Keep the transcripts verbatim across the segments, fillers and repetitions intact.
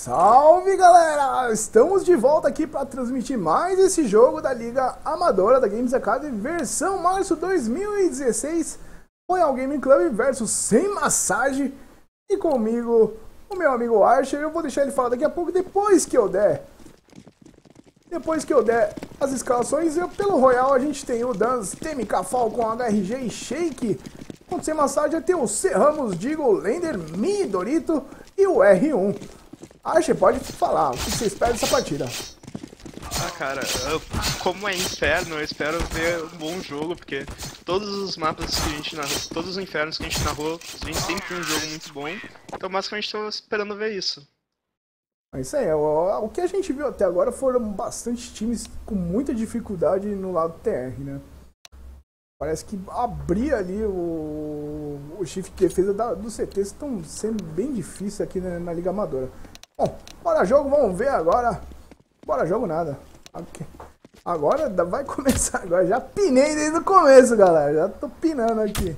Salve galera! Estamos de volta aqui para transmitir mais esse jogo da Liga Amadora da Games Academy, versão março dois mil e dezesseis, Royal Gaming Club versus Sem Massagem. E comigo, o meu amigo Archer. Eu vou deixar ele falar daqui a pouco, depois que eu der. Depois que eu der as escalações. Eu, pelo Royal a gente tem o Dans, T M K, Falcon, H R G e Shake. Com Sem Massagem tem o C Ramos, Digo, Lender, Mi, Dorito e o R um. Archer, pode falar, o que você espera dessa partida? Ah, cara, eu, como é inferno, eu espero ver um bom jogo, porque todos os mapas que a gente narrou, todos os infernos que a gente narrou, a gente sempre tem um jogo muito bom, então basicamente estou esperando ver isso. É isso aí, o, o que a gente viu até agora foram bastante times com muita dificuldade no lado T R, né? Parece que abrir ali o, o shift de defesa da, do C T estão sendo bem difíceis aqui na, na Liga Amadora. Bom, bora jogo, vamos ver agora. Bora jogo nada. Okay. Agora vai começar, agora já pinei desde o começo, galera. Já tô pinando aqui.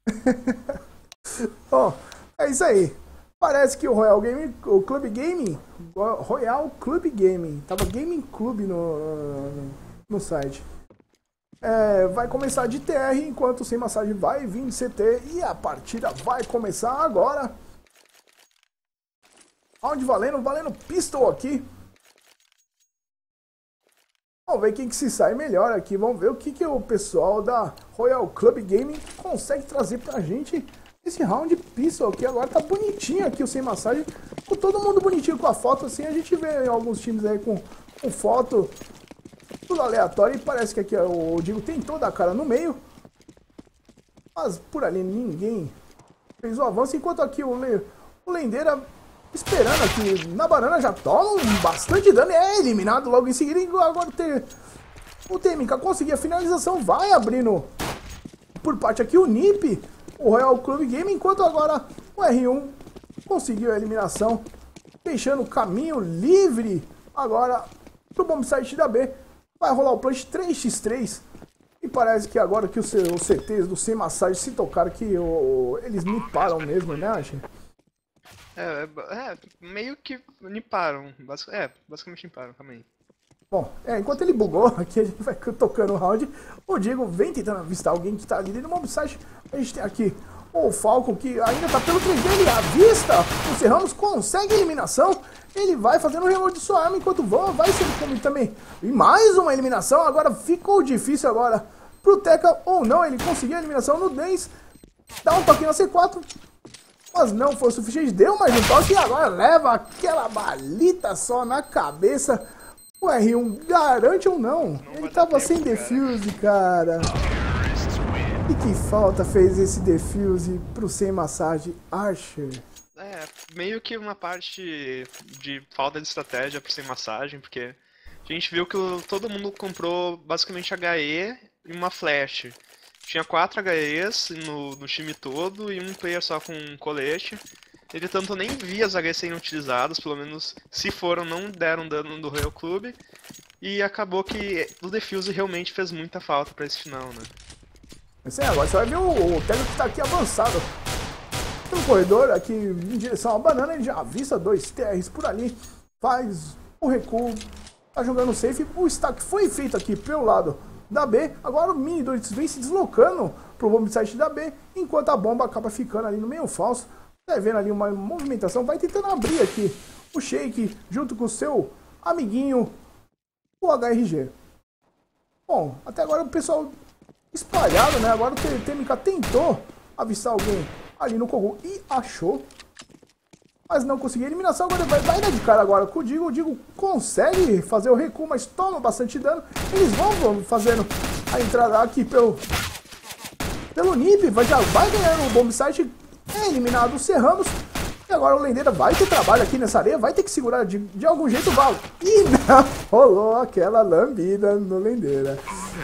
Bom, é isso aí. Parece que o Royal Gaming, o Club Gaming, Royal Club Gaming, tava Gaming Club no, no site. É, vai começar de T R, enquanto o Sem Massagem vai vir de C T. E a partida vai começar agora. Round valendo, valendo pistol aqui. Vamos ver quem que se sai melhor aqui. Vamos ver o que, que o pessoal da Royal Club Gaming consegue trazer pra gente. Esse round pistol aqui agora tá bonitinho aqui o Sem Massagem. Com todo mundo bonitinho com a foto assim. A gente vê alguns times aí com, com foto tudo aleatório. E parece que aqui o Digo tem toda a cara no meio. Mas por ali ninguém fez o avanço. Enquanto aqui o, Le, o Lendeira esperando aqui na banana, já toma bastante dano e é eliminado logo em seguida. E agora ter, o T M K conseguir a finalização, vai abrindo por parte aqui o Nip, o Royal Club Game, enquanto agora o R um conseguiu a eliminação, deixando o caminho livre agora pro bombsite da B. Vai rolar o punch três contra três. E parece que agora que os C Ts do Sem Massagem se tocaram que o, eles niparam mesmo, né, Archer? É, é, meio que niparam, basic, é, basicamente niparam, calma aí. Bom, é, enquanto ele bugou, aqui a gente vai tocando o round, o Diego vem tentando avistar alguém que tá ali no mobsite. A gente tem aqui o Falcon que ainda tá pelo três D, ele avista, o C Ramos consegue a eliminação, ele vai fazendo o reload de sua arma enquanto voa, vai ser comido também. E mais uma eliminação, agora ficou difícil agora pro Teca ou não, ele conseguiu a eliminação no dez, dá um toque na C quatro. Mas não foi o suficiente, deu mais um toque e agora leva aquela balita só na cabeça. O R um garante ou não? não Ele tava sem tempo, defuse, cara. E que falta fez esse defuse pro Sem Massagem, Archer? É, meio que uma parte de falta de estratégia pro Sem Massagem, porque a gente viu que o, todo mundo comprou basicamente H E e uma flash. Tinha quatro H Es no, no time todo e um player só com um colete. Ele tanto nem via as H Es serem utilizadas, pelo menos se foram, não deram dano do Royal Club. E acabou que o defuse realmente fez muita falta pra esse final, né? Isso aí, agora você vai ver o, o Telo que tá aqui avançado pelo corredor, aqui em direção à banana. Ele já avista dois T Rs por ali, faz o recuo, tá jogando safe. O stack foi feito aqui pelo lado da B, agora o Mini Doritos vem se deslocando pro bombsite da B, enquanto a bomba acaba ficando ali no meio falso. Tá vendo ali uma movimentação, vai tentando abrir aqui o Shake junto com o seu amiguinho, o H R G. Bom, até agora o pessoal espalhado, né? Agora o T M K tentou avistar alguém ali no Kogu e achou, mas não conseguiu a eliminação. Agora vai, vai dar de cara agora com o Digo. O Digo consegue fazer o recuo, mas toma bastante dano. Eles vão fazendo a entrada aqui pelo, pelo Nip. Vai, já vai ganhando o bombsite. É eliminado o C Ramos. E agora o Lendeira vai ter trabalho aqui nessa areia. Vai ter que segurar de, de algum jeito o Val. E não rolou aquela lambida no Lendeira.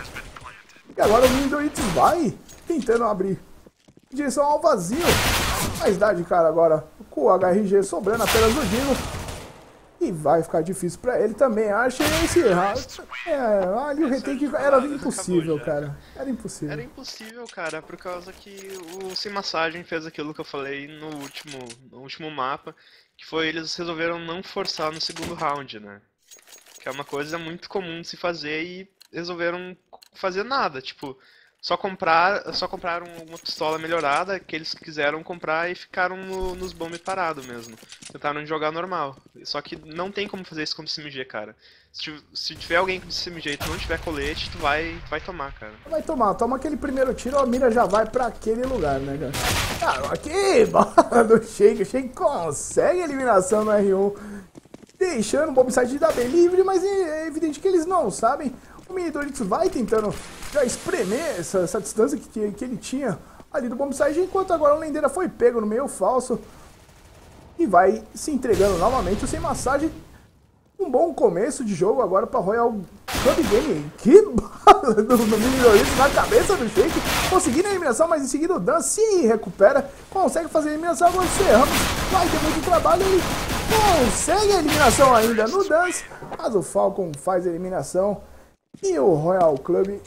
E agora o Mindoritos vai tentando abrir em direção ao vazio. Mas dá de cara agora com o H R G sobrando apenas o Digo. E vai ficar difícil pra ele também, acho esse errado. É, ali o retake era impossível, cara. Era impossível. Era impossível, cara, por causa que o Sem Massagem fez aquilo que eu falei no último, no último mapa, que foi eles resolveram não forçar no segundo round, né? Que é uma coisa muito comum de se fazer e resolveram fazer nada, tipo, só comprar, só compraram uma pistola melhorada que eles quiseram comprar e ficaram no, nos bombes parados mesmo. Tentaram jogar normal. Só que não tem como fazer isso com o C M G, cara. Se, se tiver alguém com C M G e tu não tiver colete, tu vai, tu vai tomar, cara. Vai tomar, toma aquele primeiro tiro, a mira já vai pra aquele lugar, né, cara? Ah, aqui, bola do Shake, o Shake consegue a eliminação no R um, deixando o bombsite da bem livre, mas é evidente que eles não sabem. O Mini Doritos vai tentando já espremer essa, essa distância que, que ele tinha ali do bombsite, enquanto agora o Lendeira foi pego no meio falso e vai se entregando novamente o Sem Massagem. Um bom começo de jogo agora para Royal Club Game. Que bala do, do Mini Doritos na cabeça do Shake, conseguindo a eliminação, mas em seguida o Dan se recupera, consegue fazer a eliminação. Agora o Serramos vai ter muito trabalho, ele consegue a eliminação ainda no Dance, mas o Falcon faz a eliminação. E o Royal Club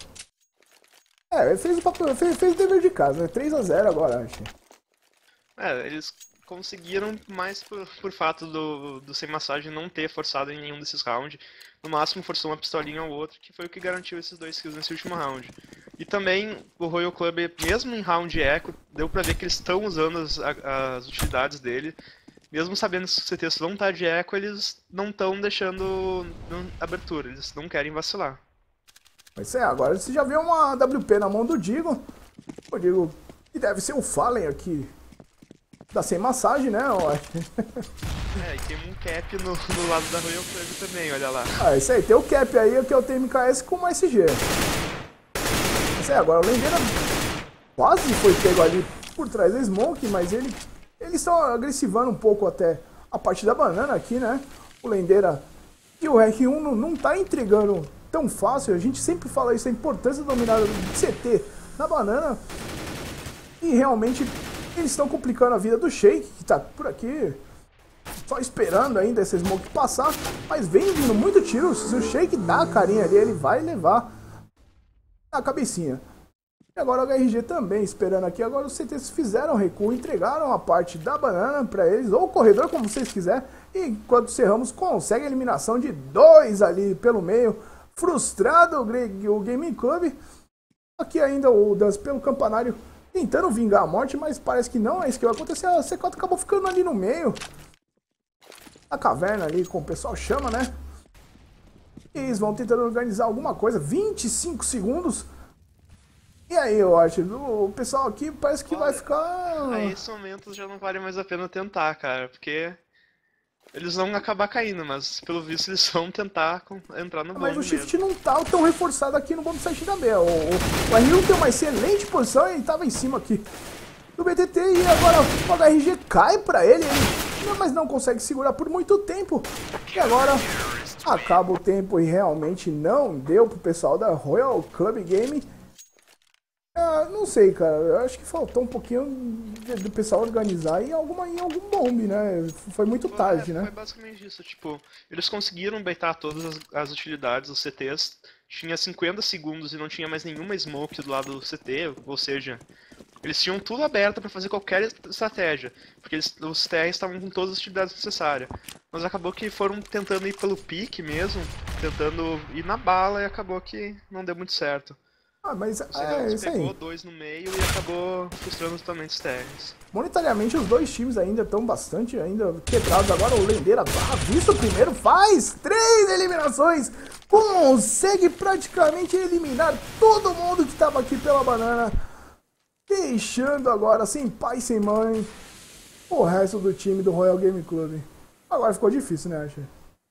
é, fez o papel, fez, fez o dever de casa, né? três a zero agora, acho. É, eles conseguiram mais por, por fato do, do Sem Massagem não ter forçado em nenhum desses rounds. No máximo forçou uma pistolinha ou outra, que foi o que garantiu esses dois kills nesse último round. E também o Royal Club, mesmo em round eco, deu pra ver que eles estão usando as, as utilidades dele. Mesmo sabendo que o C T não tá de eco, eles não estão deixando abertura, eles não querem vacilar. Mas é, agora você já vê uma W P na mão do Digo. O Digo, que deve ser o Fallen aqui da Sem Massagem, né? É, e tem um cap no, no lado da Royal Club também, olha lá. Ah, isso aí, tem o cap aí, que é o T M K S com o S G. Isso aí, agora o Lendeira quase foi pego ali por trás da Smoke, mas ele... Eles estão agressivando um pouco até a parte da banana aqui, né? O Lendeira e o R um não, não tá entregando tão fácil. A gente sempre fala isso, a importância da dominada do C T na banana. E realmente eles estão complicando a vida do Shake, que tá por aqui só esperando ainda esse smoke passar. Mas vem vindo muito tiro. Se o Shake dá a carinha ali, ele vai levar na cabecinha. E agora o H R G também esperando aqui. Agora os C Ts fizeram recuo, entregaram a parte da banana para eles, ou o corredor, como vocês quiserem. E enquanto o Serramos consegue a eliminação de dois ali pelo meio. Frustrado o Gaming Club. Aqui ainda o Dance pelo campanário tentando vingar a morte, mas parece que não é isso que vai acontecer. A C quatro acabou ficando ali no meio. A caverna ali, como o pessoal chama, né? E eles vão tentando organizar alguma coisa. vinte e cinco segundos. E aí, eu acho, o pessoal aqui parece que Olha, vai ficar... A esse momento já não vale mais a pena tentar, cara, porque eles vão acabar caindo, mas pelo visto eles vão tentar entrar no bomb. Mas o shift mesmo. Não tá tão reforçado aqui no bomb site da B. O, o, o R um tem uma excelente posição e ele tava em cima aqui do B T T e agora o H R G cai pra ele, ele, mas não consegue segurar por muito tempo. E agora acaba o tempo e realmente não deu pro pessoal da Royal Club Game. Ah, não sei, cara. Eu acho que faltou um pouquinho do pessoal organizar em, alguma, em algum bomb, né? Foi muito foi, tarde, é, né? Foi basicamente isso. Tipo, eles conseguiram baitar todas as, as utilidades dos C Ts. Tinha cinquenta segundos e não tinha mais nenhuma smoke do lado do C T. Ou seja, eles tinham tudo aberto para fazer qualquer estratégia. Porque eles, os T Rs estavam com todas as utilidades necessárias. Mas acabou que foram tentando ir pelo pique mesmo. Tentando ir na bala e acabou que não deu muito certo. Ah, mas Você é isso aí. pegou dois no meio e acabou frustrando totalmente os T Rs. Monetariamente os dois times ainda estão bastante ainda quebrados. Agora o Lendeira dá visto primeiro, faz três eliminações. Consegue praticamente eliminar todo mundo que estava aqui pela banana. Deixando agora sem pai, sem mãe, o resto do time do Royal Game Club. Agora ficou difícil, né, Asher?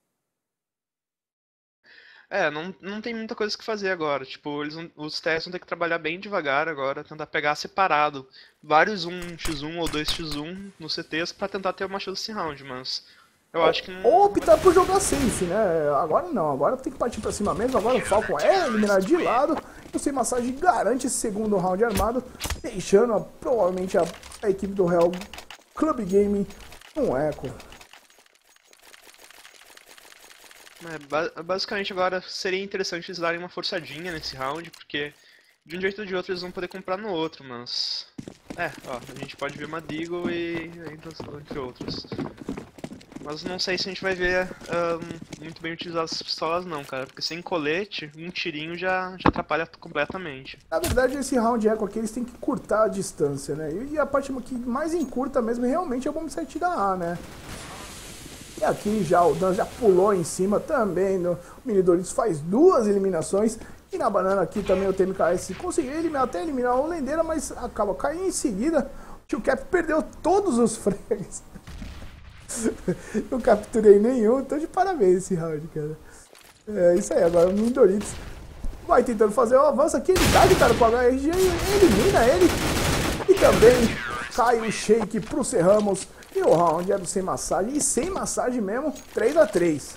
É, não, não tem muita coisa que fazer agora. Tipo, eles vão, os testes vão ter que trabalhar bem devagar agora, tentar pegar separado vários um contra um ou dois contra um no C Ts pra tentar ter uma chance de round, mas eu acho que não... Ou optar por jogar safe, né? Agora não, agora tem que partir pra cima mesmo. Agora o Falcon é eliminado de lado. O Sem Massagem garante esse segundo round armado, deixando a, provavelmente a, a equipe do Royal Club Gaming um eco. É, ba basicamente agora seria interessante eles darem uma forçadinha nesse round, porque de um jeito ou de outro eles vão poder comprar no outro, mas... É, ó, a gente pode ver uma Deagle e entre, entre outros. Mas não sei se a gente vai ver um, muito bem utilizadas as pistolas não, cara, porque sem colete, um tirinho já, já atrapalha completamente. Na verdade, esse round eco aqui, eles têm que curtar a distância, né? E a parte que mais encurta mesmo realmente é o bombsite da A, né? E aqui já o Dan já pulou em cima também, no, o Mini Doritos faz duas eliminações. E na banana aqui também o T M K S conseguiu eliminar, até eliminar o Lendeira, mas acaba caindo em seguida. O Tio Cap perdeu todos os frags. Não capturei nenhum, então de parabéns esse round, cara. É isso aí, agora o Mini Doritos vai tentando fazer o avanço aqui, ele dá de cara com o H R G e elimina ele. E também cai o Shake pro Serramos. E o round é do sem massagem, e sem massagem mesmo, três a três.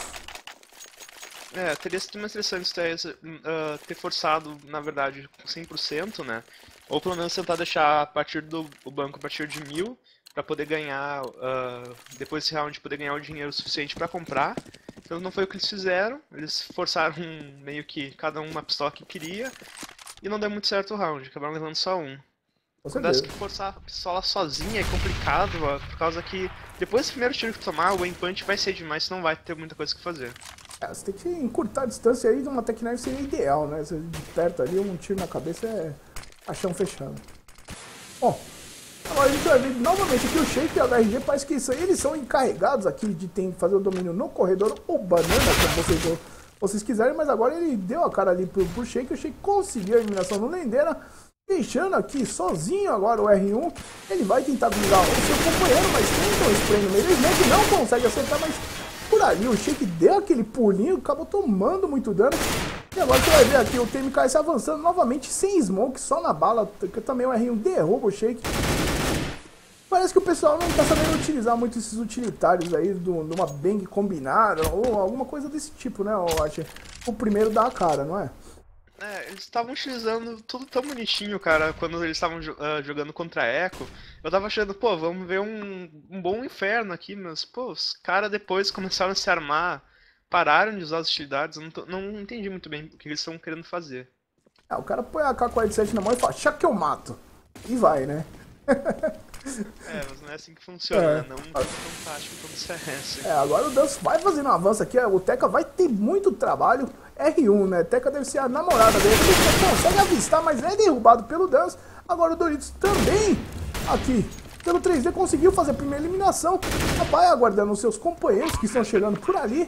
É, teria sido mais interessante ter, uh, ter forçado, na verdade, cem por cento, né? Ou pelo menos tentar deixar a partir do o banco a partir de mil, para poder ganhar, uh, depois desse round, poder ganhar o dinheiro suficiente para comprar. Então não foi o que eles fizeram, eles forçaram meio que cada um uma pistola que queria, e não deu muito certo o round, acabaram levando só um. Quando acho que forçar a pistola sozinha é complicado, ó, por causa que depois do primeiro tiro que tomar, o aim punch vai ser demais, não vai ter muita coisa que fazer. É, você tem que encurtar a distância aí de uma Tech Knife seria ideal, né? Você de perto ali, um tiro na cabeça é achão fechado. Bom, agora a gente vai ver novamente aqui o Shake e o H R G, parece que isso aí, eles são encarregados aqui de ter, fazer o domínio no corredor ou banana, como vocês, vocês quiserem, mas agora ele deu a cara ali pro, pro Shake, o Shake conseguiu a eliminação no Lendeira. Deixando aqui sozinho agora o R um, ele vai tentar vingar o seu companheiro, mas tenta um spray no meio, ele não consegue acertar, mas por ali o Shake deu aquele pulinho, acabou tomando muito dano. E agora você vai ver aqui o T M K S avançando novamente sem smoke, só na bala, que também o R um derruba o Shake. Parece que o pessoal não está sabendo utilizar muito esses utilitários aí, de uma bang combinada, ou alguma coisa desse tipo, né, eu acho. O primeiro dá a cara, não é? É, eles estavam utilizando tudo tão bonitinho, cara, quando eles estavam uh, jogando contra a Echo. Eu tava achando, pô, vamos ver um, um bom inferno aqui, mas, pô, os caras depois começaram a se armar, pararam de usar as utilidades, eu não, tô, não entendi muito bem o que eles estão querendo fazer. É, o cara põe a K quarenta e sete na mão e fala, chá que eu mato. E vai, né? É, mas não é assim que funciona, é. né? Não é fantástico como C S. É, agora o Dance vai fazendo um avanço aqui, o Teca vai ter muito trabalho. R um, né? Teca deve ser a namorada dele, ele consegue avistar, mas é derrubado pelo Dance. Agora o Doritos também, aqui, pelo três D, conseguiu fazer a primeira eliminação. Vai aguardando os seus companheiros que estão chegando por ali.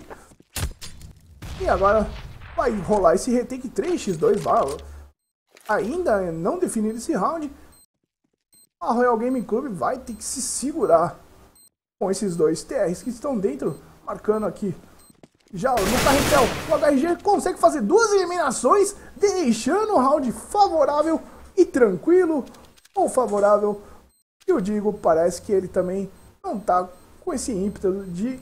E agora vai rolar esse retake três por dois, vai. Ainda não definido esse round. A Royal Gaming Club vai ter que se segurar com esses dois T Rs que estão dentro, marcando aqui. Já no carretel, o H R G consegue fazer duas eliminações, deixando o round favorável e tranquilo, ou favorável. Eu digo, parece que ele também não tá com esse ímpeto de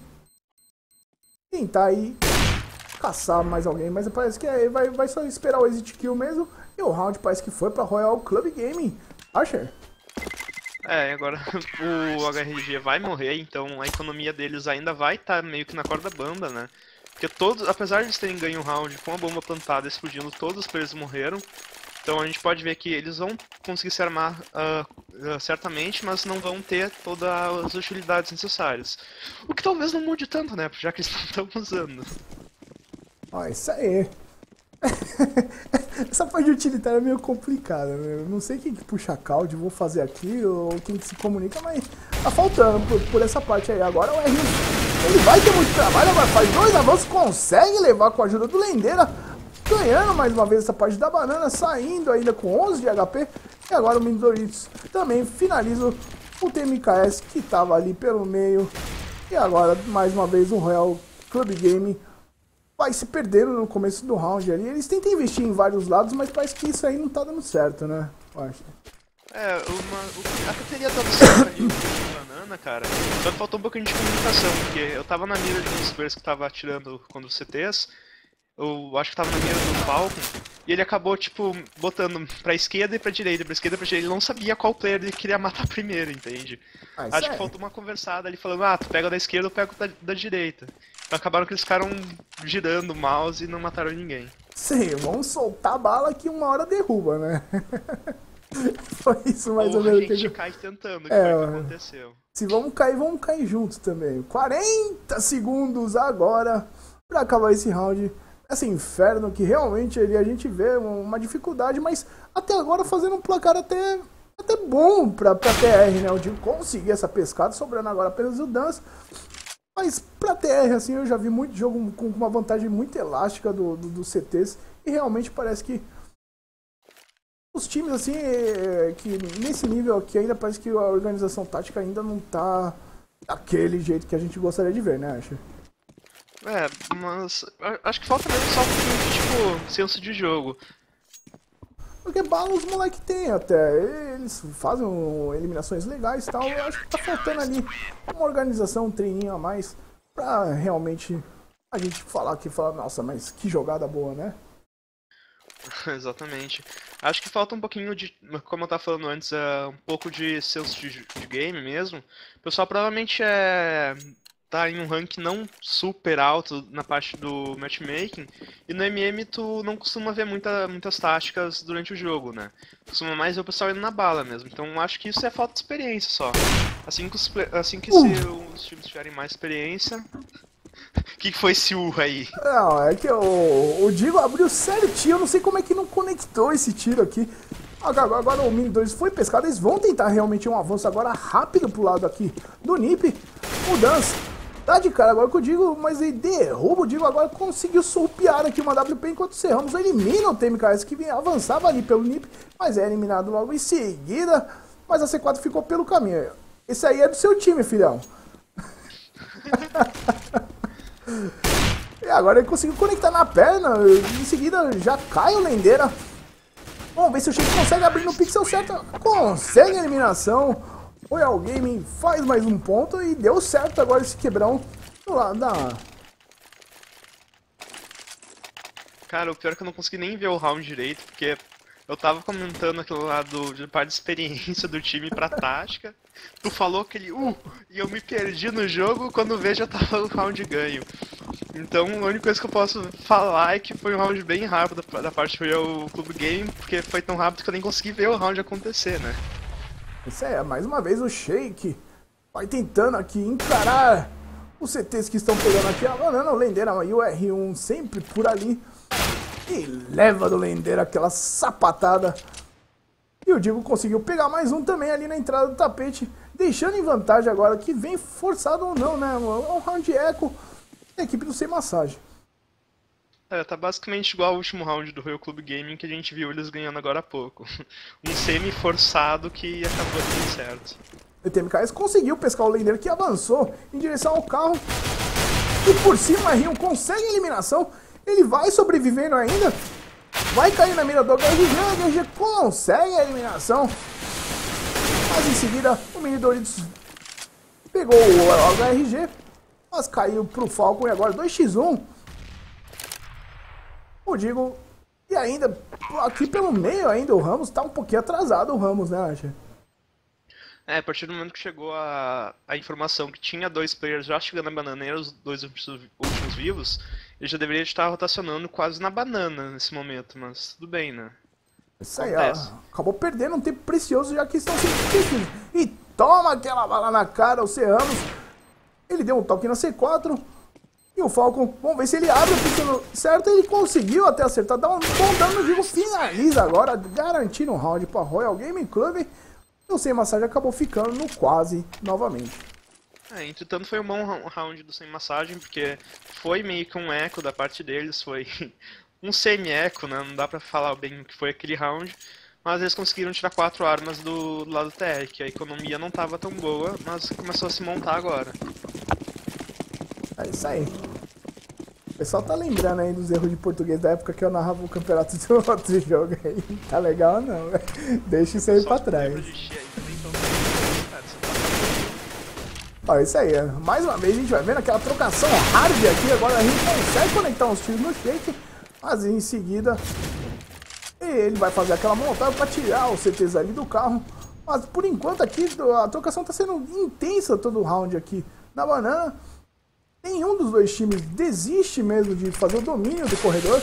tentar aí caçar mais alguém, mas parece que ele vai, vai só esperar o exit kill mesmo, e o round parece que foi para Royal Club Gaming. Archer? É, agora o H R G vai morrer, então a economia deles ainda vai estar tá meio que na corda bamba, né? Porque todos, apesar de eles terem ganho um round com a bomba plantada explodindo, todos os players morreram. Então a gente pode ver que eles vão conseguir se armar uh, uh, certamente, mas não vão ter todas as utilidades necessárias. O que talvez não mude tanto, né? Já que eles não estão usando. Ó, isso aí. Essa parte de utilitária é meio complicada, né? Eu não sei quem que puxa a caude, vou fazer aqui, ou quem que se comunica, mas tá faltando por, por essa parte aí. Agora o R um, ele vai ter muito trabalho, agora faz dois avanços, consegue levar com a ajuda do Lendeira, ganhando mais uma vez essa parte da banana, saindo ainda com onze de H P. E agora o Mini Doritos também finaliza o T M K S que tava ali pelo meio. E agora, mais uma vez, o Royal Club Gaming vai se perdendo no começo do round ali. Eles tentam investir em vários lados, mas parece que isso aí não tá dando certo, né? Eu acho. É, uma, até teria dado certo ali com banana, cara. Só que faltou um pouquinho de comunicação, porque eu tava na mira de um dos players que tava atirando contra os C Ts. Eu acho que tava na mira do Falcon. E ele acabou, tipo, botando pra esquerda e pra direita, pra esquerda e pra direita. Ele não sabia qual player ele queria matar primeiro, entende? Ah, Acho é. que faltou uma conversada ali falando, ah, tu pega da esquerda, eu pego da, da direita. Então acabaram que eles ficaram girando o mouse e não mataram ninguém. Sim, vamos soltar a bala que uma hora derruba, né? Foi isso mais ou, ou menos. a gente que... cai tentando, que é, foi o que aconteceu. Se vamos cair, vamos cair juntos também. quarenta segundos agora pra acabar esse round. Esse inferno que realmente ele, a gente vê uma dificuldade, mas até agora fazendo um placar até, até bom pra, pra T R, né? O Digo conseguir essa pescada, sobrando agora apenas o Dance. Mas pra T R, assim, eu já vi muito jogo com uma vantagem muito elástica do, do, dos C Ts. E realmente parece que os times, assim, é, que nesse nível aqui ainda parece que a organização tática ainda não tá daquele jeito que a gente gostaria de ver, né, acho? É, mas acho que falta mesmo só um pouquinho de, tipo, senso de jogo. Porque bala os moleques têm até, eles fazem eliminações legais e tal, eu acho que tá faltando ali uma organização, um treininho a mais pra realmente a gente falar aqui, falar, nossa, mas que jogada boa, né? Exatamente. Acho que falta um pouquinho de, como eu tava falando antes, é, um pouco de senso de, de game mesmo. O pessoal provavelmente é... tá em um rank não super alto na parte do matchmaking, e no M M tu não costuma ver muita, muitas táticas durante o jogo, né? Costuma mais ver o pessoal indo na bala mesmo, então acho que isso é falta de experiência só. Assim que, os, assim que uh. se os times tiverem mais experiência... O que, que foi esse urro aí? Não, é que o, o Digo abriu certinho, eu não sei como é que não conectou esse tiro aqui. Agora, agora o Mini dois foi pescado, eles vão tentar realmente um avanço agora rápido pro lado aqui do Nip. O Dance tá de cara agora com o Digo, mas ele derruba o Digo agora, conseguiu surpear aqui uma W P enquanto o Serramos elimina o T M K S que avançava ali pelo Nip, mas é eliminado logo em seguida. Mas a C quatro ficou pelo caminho. Esse aí é do seu time, filhão. E agora ele conseguiu conectar na perna, em seguida já cai o Lendeira. Vamos ver se o Sheik consegue abrir no pixel certo. Consegue a eliminação. O Royal Gaming faz mais um ponto e deu certo agora esse quebrão do lado da... Cara, o pior é que eu não consegui nem ver o round direito, porque eu tava comentando aquilo lá do, de parte de experiência do time pra tática. Tu falou aquele uh, e eu me perdi no jogo, quando vejo já tava o round ganho. Então a única coisa que eu posso falar é que foi um round bem rápido da parte do Royal Club Game, porque foi tão rápido que eu nem consegui ver o round acontecer, né? Isso é, mais uma vez o Sheik vai tentando aqui encarar os C Ts que estão pegando aqui a banana, o Lendeira e o R um sempre por ali. E leva do Lendeira aquela sapatada. E o Digo conseguiu pegar mais um também ali na entrada do tapete, deixando em vantagem agora, que vem forçado ou não, né? É um round eco da equipe do Sem Massagem. É, tá basicamente igual ao último round do Royal Club Gaming que a gente viu eles ganhando agora há pouco. Um semi-forçado que acabou dando certo. O T M K S conseguiu pescar o Lendeira, que avançou em direção ao carro. E por cima o R um consegue a eliminação. Ele vai sobrevivendo ainda. Vai cair na mira do H R G. O H R G consegue a eliminação. Mas em seguida o Mini Doritos pegou o H R G. Mas caiu pro Falcon e agora dois a um. O Digo. E ainda aqui pelo meio ainda o Ramos tá um pouquinho atrasado, o Ramos, né, Acha? É, a partir do momento que chegou a, a informação que tinha dois players já chegando na bananeira, os dois últimos vivos, ele já deveria estar rotacionando quase na banana nesse momento, mas tudo bem, né? Isso aí, ó, acabou perdendo um tempo precioso já que estão sendo difíceis. E toma aquela bala na cara, o Serramos. Ele deu um toque na C quatro. E o Falcon, vamos ver se ele abre o pixel certo. Ele conseguiu até acertar, dá um bom dano no jogo, finaliza agora, garantindo um round para Royal Gaming Club. E o Sem Massagem acabou ficando no quase novamente. É, entretanto foi um bom round do Sem Massagem, porque foi meio que um eco da parte deles, foi um semi-eco, né? Não dá pra falar bem o que foi aquele round, mas eles conseguiram tirar quatro armas do, do lado do T R, que a economia não tava tão boa, mas começou a se montar agora. É isso aí. O pessoal tá lembrando aí dos erros de português da época que eu narrava o campeonato de outro jogo aí. Tá legal não, velho? Deixa isso aí pra trás. Ó, isso aí, mais uma vez a gente vai vendo aquela trocação hard aqui, agora a gente consegue conectar uns tiros no Sheik, mas em seguida E ele vai fazer aquela montagem para tirar os C Tês ali do carro. Mas por enquanto aqui a trocação está sendo intensa todo o round aqui na banana. Nenhum dos dois times desiste mesmo de fazer o domínio do corredor.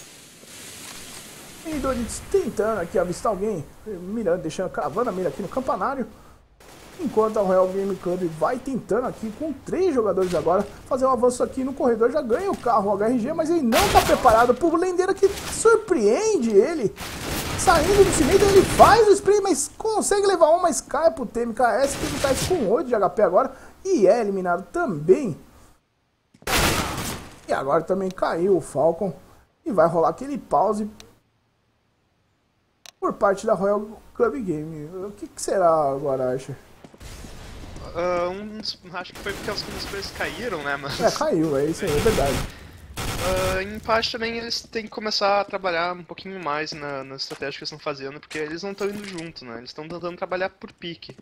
E Doritos tentando aqui avistar alguém, mirando, deixando, cravando a mira aqui no campanário. Enquanto a Royal Game Club vai tentando aqui com três jogadores agora fazer um avanço aqui no corredor. Já ganha o carro, o H R G, mas ele não está preparado para o Lendeira que surpreende ele. Saindo do cimento, ele faz o spray, mas consegue levar um, mas cai pro T M K S, que ele tá com oito de H P agora. E é eliminado também. E agora também caiu o Falcon. E vai rolar aquele pause por parte da Royal Club Game. O que, que será agora, Asher? Uh, um, acho que foi porque os sprays caíram, né? Mas... É, caiu, é isso aí, é verdade. Uh, em parte também eles têm que começar a trabalhar um pouquinho mais na, na estratégia que eles estão fazendo, porque eles não estão indo junto, né? Eles estão tentando trabalhar por pique.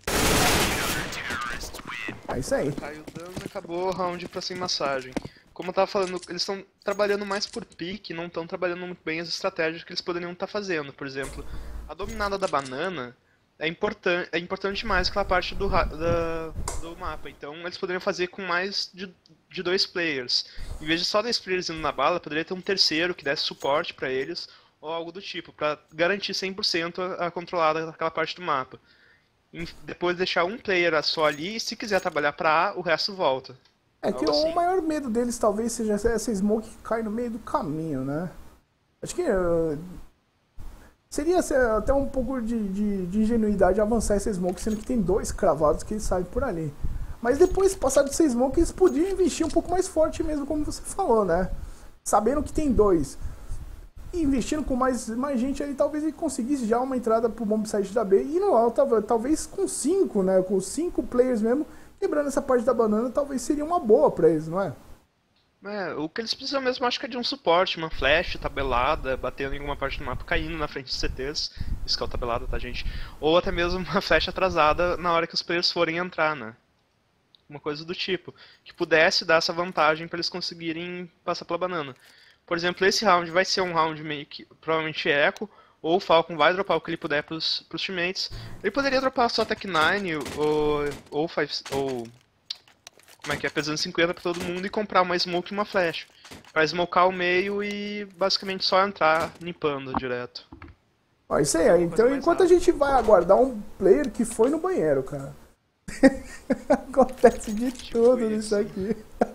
É isso aí. Caiu o dano e acabou o round pra sem massagem. Como eu tava falando, eles estão trabalhando mais por pique, não estão trabalhando muito bem as estratégias que eles poderiam estar fazendo. Por exemplo, a dominada da banana é, importan é importante demais aquela parte do, da, do mapa. Então eles poderiam fazer com mais de, de dois players. Em vez de só dois players indo na bala, poderia ter um terceiro que desse suporte pra eles, ou algo do tipo, pra garantir cem por cento a, a controlada daquela parte do mapa. E depois deixar um player só ali, e se quiser trabalhar pra A, o resto volta. É que assim. O maior medo deles talvez seja essa smoke que cai no meio do caminho, né? Acho que uh, seria até um pouco de, de, de ingenuidade avançar essa smoke, sendo que tem dois cravados que saem por ali. Mas depois, passar de seis smoke, eles podiam investir um pouco mais forte mesmo, como você falou, né? Sabendo que tem dois. E investindo com mais, mais gente aí, talvez ele conseguisse já uma entrada pro bomb site da B. E no alto, talvez com cinco, né? Com cinco players mesmo. Quebrando essa parte da banana, talvez seria uma boa pra eles, não é? É, o que eles precisam mesmo, acho que é de um suporte, uma flash tabelada, batendo em alguma parte do mapa, caindo na frente dos C Tês, isso que é o tabelada, tá, gente? Ou até mesmo uma flash atrasada na hora que os players forem entrar, né? Uma coisa do tipo, que pudesse dar essa vantagem pra eles conseguirem passar pela banana. Por exemplo, esse round vai ser um round meio que, provavelmente eco, ou o Falcon vai dropar o que ele puder pros, pros teammates. Ele poderia dropar só Tech nine ou, ou, five, ou como é que é, P duzentos e cinquenta pra todo mundo e comprar uma smoke e uma flash. Pra smocar o meio e basicamente só entrar limpando direto. Ó, isso aí, então enquanto a gente vai aguardar um player que foi no banheiro, cara. Acontece de tipo tudo nisso aqui.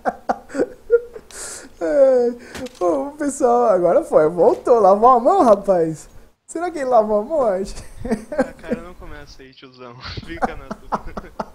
É. Ô, pessoal, agora foi, voltou, lavou a mão, rapaz? Será que ele lavou a mão, acho? Ah, cara, não começa aí, tiozão. Fica na tua.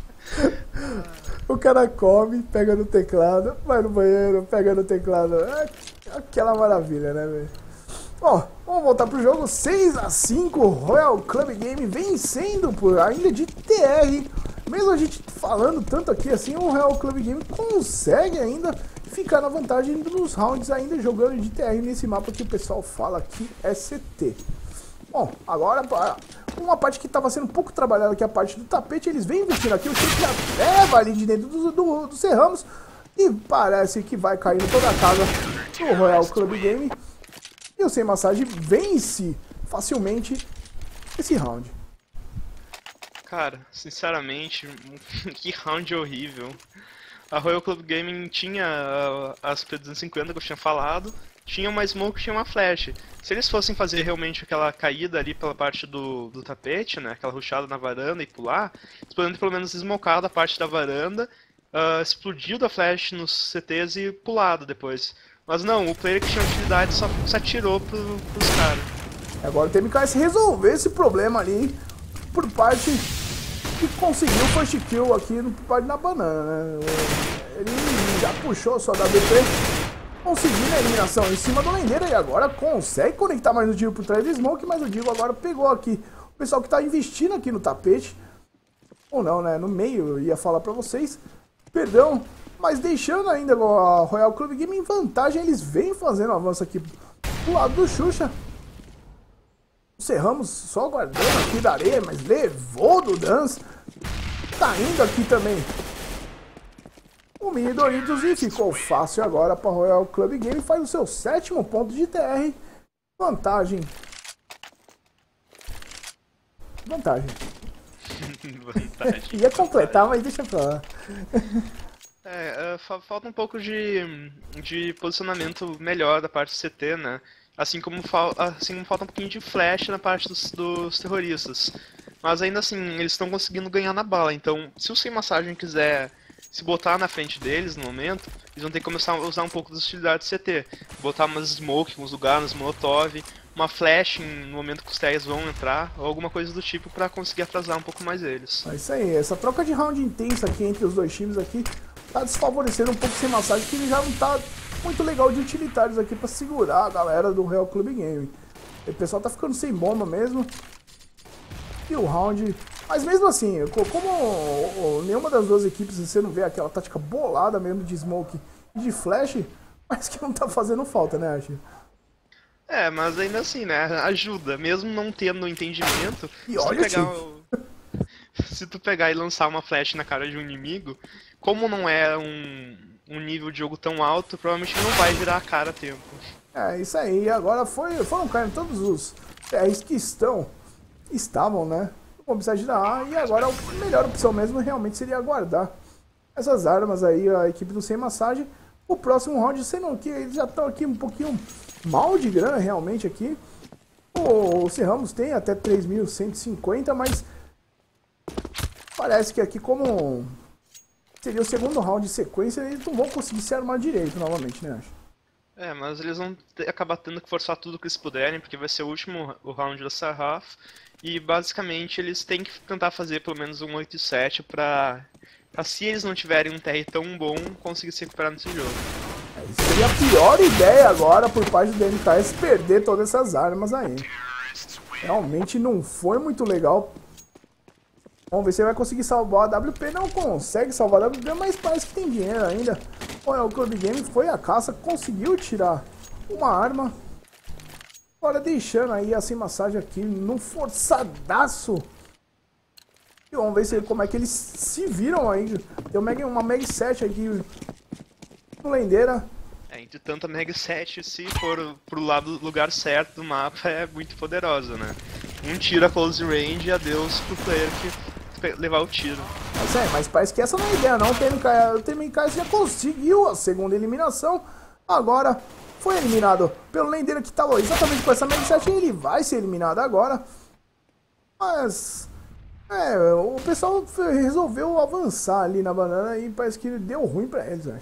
O cara come, pega no teclado, vai no banheiro, pega no teclado. É aquela maravilha, né, velho? Bom, vamos voltar pro jogo. seis a cinco, Royal Club Game vencendo por ainda de T R. Mesmo a gente falando tanto aqui assim, o Royal Club Game consegue ainda ficar na vantagem nos rounds, ainda jogando de T R nesse mapa que o pessoal fala que é C T. Bom, agora uma parte que estava sendo um pouco trabalhada, que é a parte do tapete, eles vêm investindo aqui, o time já leva ali de dentro do, do, do Cerramos e parece que vai caindo toda a casa do Royal Club Game. E o Sem Massagem vence facilmente esse round. Cara, sinceramente, que round horrível. A Royal Club Gaming tinha uh, as P duzentos e cinquenta que eu tinha falado, tinha uma smoke, tinha uma flash. Se eles fossem fazer realmente aquela caída ali pela parte do, do tapete, né, aquela rushada na varanda e pular, eles poderiam ter pelo menos smocado a parte da varanda, uh, explodido a flash nos C Tês e pulado depois. Mas não, o player que tinha utilidade só se atirou pro, pros caras. Agora o T M K S resolver esse problema ali por parte que conseguiu o first kill aqui no parte da banana, né? Ele já puxou sua W P, conseguindo a eliminação em cima do Lendeira e agora consegue conectar mais um tiro por trás do Smoke, mas o Digo agora pegou aqui o pessoal que está investindo aqui no tapete, ou não, né? No meio, eu ia falar para vocês, perdão, mas deixando ainda a Royal Club Game em vantagem, eles vêm fazendo um avanço aqui do lado do Xuxa. O Cerramos só guardando aqui da areia, mas levou do Dance. Tá indo aqui também o Mini Doritos e ficou fácil agora para Royal Club Game. Faz o seu sétimo ponto de T R. Vantagem Vantagem. Vantagem. Ia completar, mas deixa pra lá. É, uh, fa falta um pouco de, de posicionamento melhor da parte do C T, né? Assim como, fal assim como falta um pouquinho de flash na parte dos, dos terroristas. Mas ainda assim, eles estão conseguindo ganhar na bala. Então, se o Sem Massagem quiser se botar na frente deles no momento, eles vão ter que começar a usar um pouco das utilidades do C T. Botar umas smoke, uns lugares, uns molotov, uma flash no momento que os T Rs vão entrar, ou alguma coisa do tipo pra conseguir atrasar um pouco mais eles. É isso aí, essa troca de round intensa aqui entre os dois times aqui tá desfavorecendo um pouco o Sem Massagem, que ele já não tá muito legal de utilitários aqui pra segurar a galera do Real Club Game. O pessoal tá ficando sem bomba mesmo. E o round... Mas mesmo assim, como nenhuma das duas equipes você não vê aquela tática bolada mesmo de smoke e de flash, mas que não tá fazendo falta, né, acho? É, mas ainda assim, né, ajuda, mesmo não tendo entendimento, e se, olha tu pegar o... se tu pegar e lançar uma flash na cara de um inimigo, como não é um, um nível de jogo tão alto, provavelmente não vai virar a cara a tempo. É, isso aí, agora foi, foram caindo todos os T Rs que estão, estavam, né, vão precisar de A, e agora a melhor opção mesmo realmente seria aguardar essas armas aí, a equipe do Sem Massagem, o próximo round, sendo que eles já estão aqui um pouquinho mal de grana realmente aqui. O Serramos tem até três mil cento e cinquenta, mas parece que aqui como seria o segundo round de sequência, eles não vão conseguir se armar direito novamente, né, acho? É, mas eles vão ter, acabar tendo que forçar tudo que eles puderem, porque vai ser o último o round da Sarraf, e basicamente eles têm que tentar fazer pelo menos um oito sete pra, pra se eles não tiverem um T R tão bom, conseguir se recuperar nesse jogo. É, seria a pior ideia agora por parte do D M K S perder todas essas armas aí. Realmente não foi muito legal. Vamos ver se ele vai conseguir salvar a W P. Não consegue salvar a W P, mas parece que tem dinheiro ainda. Olha, o Club Game foi a caça, conseguiu tirar uma arma. Agora deixando aí a Sem Massagem aqui no forçadaço. E vamos ver se, como é que eles se viram aí. Tem uma, uma Mag sete aqui no lendeira. É, entretanto a Mag sete, se for pro lado lugar certo do mapa, é muito poderosa, né? Um tiro a close range e adeus pro player que levar o tiro. Mas, é, mas parece que essa não é a ideia não. O T M K, o T M K já conseguiu a segunda eliminação. Agora foi eliminado pelo lendeiro que estava exatamente com essa Mag sete. Ele vai ser eliminado agora. Mas é, o pessoal resolveu avançar ali na banana e parece que deu ruim pra eles, acho.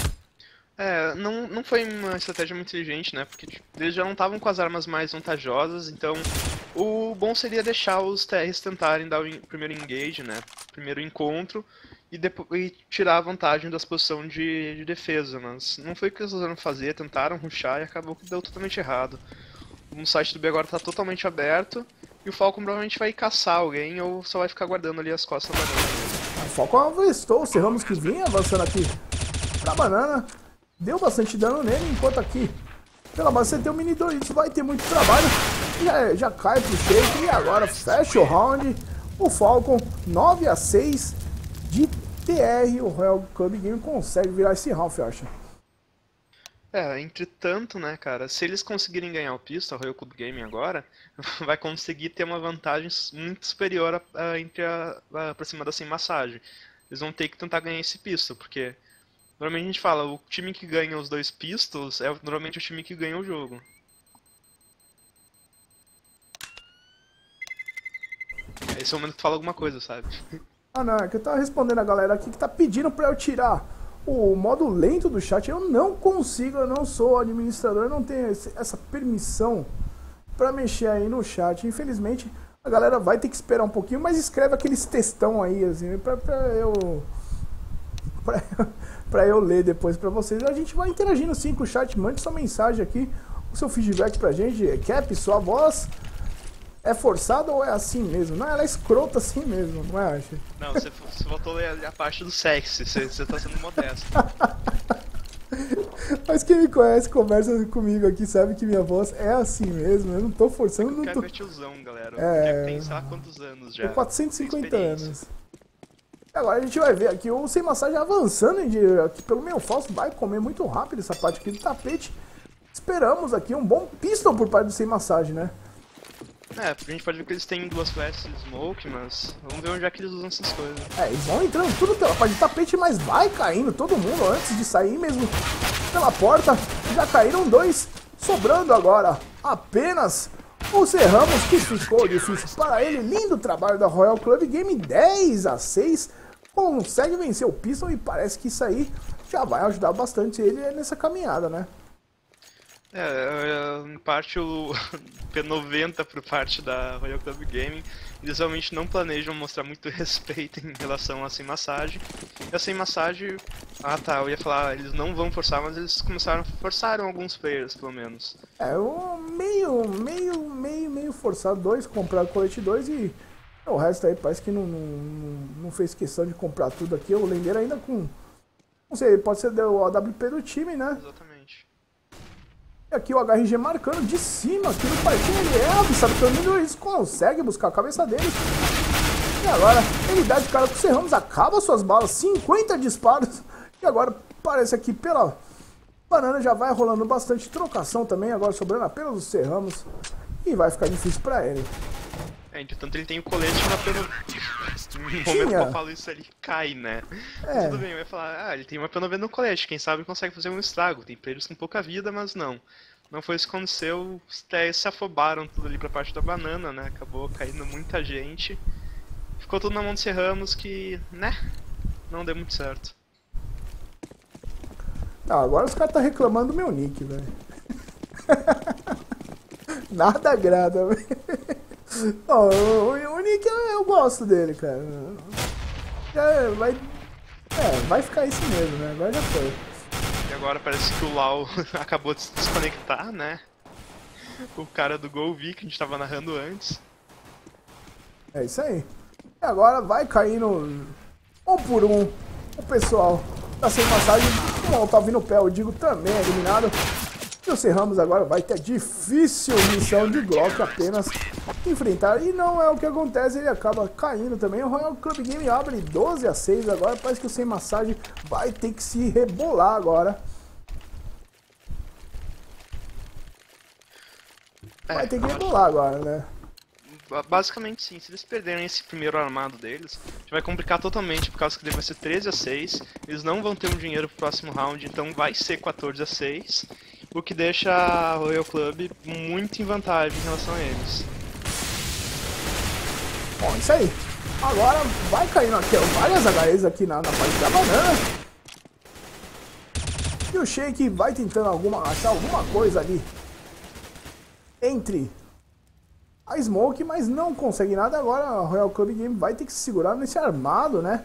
É, não, não foi uma estratégia muito inteligente, né? Porque tipo, eles já não estavam com as armas mais vantajosas, então o bom seria deixar os T Rs tentarem dar o primeiro engage, né? Primeiro encontro, e, depois, e tirar a vantagem da posição de, de defesa, mas não foi o que eles resolveram fazer, tentaram rushar e acabou que deu totalmente errado. O site do B agora está totalmente aberto, e o Falcon provavelmente vai caçar alguém ou só vai ficar guardando ali as costas da banana. O Falcon avistou o Serramos que vinha avançando aqui pra banana. Deu bastante dano nele, enquanto aqui pela base você tem o mini Doritos, vai ter muito trabalho. Já, já cai pro shake e agora fecha o round. O Falcon nove a seis de T R. O Real Club Game consegue virar esse round, eu acho. É, entretanto, né, cara, se eles conseguirem ganhar o pistol, o Real Club Game agora, vai conseguir ter uma vantagem muito superior a, a, entre a, a, pra cima da Sem Massagem. Eles vão ter que tentar ganhar esse pistol, porque normalmente a gente fala, o time que ganha os dois pistols é normalmente o time que ganha o jogo. Esse é o momento que tu fala alguma coisa, sabe? Ah não, é que eu tava respondendo a galera aqui que tá pedindo pra eu tirar o modo lento do chat. Eu não consigo, eu não sou administrador, eu não tenho esse, essa permissão pra mexer aí no chat. Infelizmente, a galera vai ter que esperar um pouquinho, mas escreve aqueles textão aí, assim, pra, pra eu... Pra, pra eu ler depois pra vocês. A gente vai interagindo sim com o chat. Mande sua mensagem aqui, o seu feedback pra gente. Cap, sua voz é forçada ou é assim mesmo? Não, ela é escrota assim mesmo, não é, acha? Não, você, você voltou a ler a parte do sexy, você, você tá sendo modesto. Mas quem me conhece, conversa comigo aqui, sabe que minha voz é assim mesmo. Eu não tô forçando, não tô... O Cap é tiozão, galera. É... O Cap tem, sei lá, quantos anos já? Tem quatrocentos e cinquenta anos. Agora a gente vai ver aqui o Sem Massagem avançando de, aqui pelo meio falso. Vai comer muito rápido essa parte aqui do tapete. Esperamos aqui um bom pistol por parte do Sem Massagem, né? É, a gente pode ver que eles têm duas flashes de smoke, mas vamos ver onde é que eles usam essas coisas. É, eles vão entrando tudo pela parte de tapete, mas vai caindo todo mundo antes de sair mesmo pela porta. Já caíram dois, sobrando agora apenas o C. Ramos, que ficou difícil para ele. Lindo trabalho da Royal Club Game, dez a seis. Consegue vencer o Piston e parece que isso aí já vai ajudar bastante ele nessa caminhada, né? É, em parte o P noventa por parte da Royal Club Gaming, eles realmente não planejam mostrar muito respeito em relação a sem massagem. E a sem massagem, ah tá, eu ia falar, eles não vão forçar, mas eles começaram, forçaram alguns players pelo menos. É, o meio, meio, meio, meio forçado, dois, comprar colete dois e o resto aí parece que não, não, não fez questão de comprar tudo aqui. O lendeiro ainda com, não sei, pode ser o A W P do time, né? Exatamente. E aqui o H R G marcando de cima, aqui no parquinho, ele é avisado pelo menos, eles conseguem buscar a cabeça dele. E agora, ele dá de cara com o C. Ramos, acaba suas balas, cinquenta disparos. E agora, parece aqui pela banana, já vai rolando bastante trocação também, agora sobrando apenas o C. Ramos. E vai ficar difícil pra ele. É, entretanto ele tem o colete na pena... No momento que eu falo isso, ele cai, né? É. Tudo bem, eu ia falar, ah, ele tem uma P noventa no colete, quem sabe consegue fazer um estrago. Tem players com pouca vida, mas não. Não foi isso que aconteceu, os T se afobaram tudo ali pra parte da banana, né? Acabou caindo muita gente. Ficou tudo na mão de C. Ramos que, né? Não deu muito certo. Não, agora os caras tá reclamando do meu nick, velho. Nada agrada, velho. Oh, o, o Nick, eu, eu gosto dele, cara. É, vai, é, vai ficar isso mesmo, né? Agora já foi. E agora parece que o Lau acabou de se desconectar, né? O cara do Gol V que a gente tava narrando antes. É isso aí. E agora vai caindo um por um o pessoal tá sem massagem. O Molotov no pé, eu digo, também é eliminado. E o C. Ramos agora vai ter difícil missão de Glock apenas enfrentar. E não é o que acontece, ele acaba caindo também. O Royal Club Game abre doze a seis agora. Parece que o Sem Massagem vai ter que se rebolar agora. Vai É, ter que rebolar agora, né? Basicamente sim, se eles perderem esse primeiro armado deles, vai complicar totalmente, por causa que vai ser treze a seis, eles não vão ter um dinheiro pro próximo round, então vai ser quatorze a seis, o que deixa a Royal Club muito em vantagem em relação a eles. Bom, isso aí. Agora vai caindo aqui, ó, várias H Es aqui na, na parte da banana. E o Shake vai tentando alguma, achar alguma coisa ali entre a Smoke, mas não consegue nada. Agora a Royal Club Game vai ter que se segurar nesse armado, né?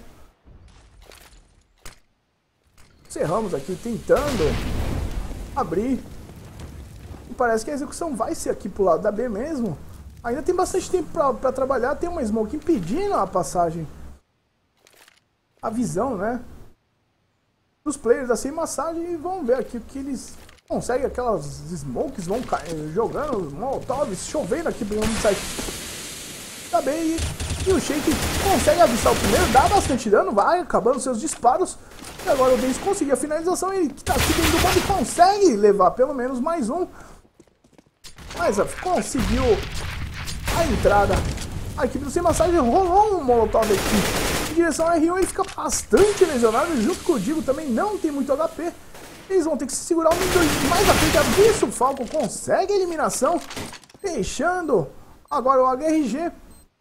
Cerramos aqui tentando abrir. E parece que a execução vai ser aqui pro lado da B mesmo. Ainda tem bastante tempo pra, pra trabalhar. Tem uma Smoke impedindo a passagem. A visão, né? Dos players da Sem Massagem. E vamos ver aqui o que eles conseguem. Aquelas Smokes vão cair, jogando Molotovs, chovendo aqui pelo site. Tá bem. E, e o Shake consegue avistar o primeiro. Dá bastante dano. Vai acabando seus disparos. E agora o Dennis conseguiu a finalização. Ele tá aqui dentro do bombe e consegue levar pelo menos mais um. Mas conseguiu a entrada. A equipe do Sem Massagem rolou um Molotov aqui em direção ao R um. Ele fica bastante lesionado. Junto com o Digo também não tem muito H P. Eles vão ter que se segurar um minuto mais à frente. Isso, o Falcon consegue a eliminação. Deixando agora o H R G.